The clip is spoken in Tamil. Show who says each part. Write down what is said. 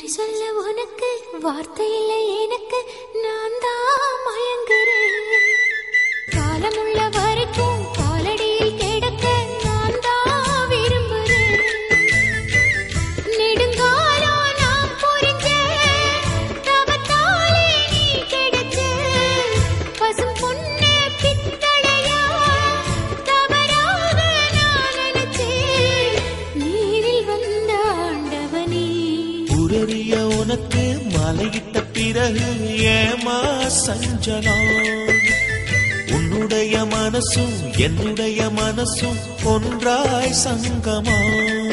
Speaker 1: நன்றி சொல்ல உனக்கு வார்த்தை இல்லை எனக்கு, நான் தான் மயங்குறேன். காலமுள்ள வரைக்கும் காலடியில் கிடக்க நான் தான் விரும்புறேன். நெடுங்காலம் நான் புரிஞ்ச தவத்தாலே நீ கிடைச்ச பசும் பொண்ணு பித்தளையா தவறாக நான் நினைச்சேன். நீரில் வந்த ஆண்டவனே,
Speaker 2: உரறிய உனக்கு மலையிட்ட பிறகு ஏமா சஞ்சலம்? உன்னுடைய மனசும் என்னுடைய மனசும் ஒன்றாய் சங்கமா?